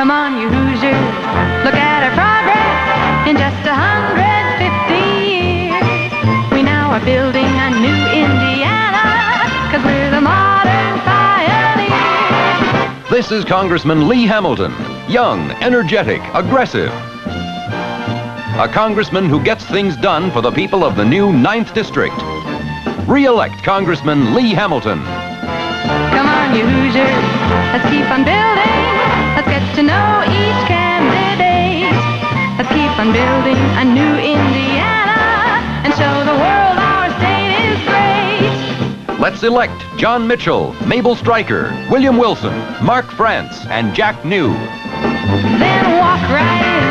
Come on, you Hoosiers, look at our progress in just 150 years. We now are building a new Indiana, 'cause we're the modern pioneers. This is Congressman Lee Hamilton, young, energetic, aggressive. A congressman who gets things done for the people of the new 9th District. Re-elect Congressman Lee Hamilton. Come on, you Hoosiers, let's keep on building. Let's get to know each candidate. Let's keep on building a new Indiana and show the world our state is great. Let's elect John Mitchell, Mabel Stryker, William Wilson, Mark France, and Jack New. Then walk right in.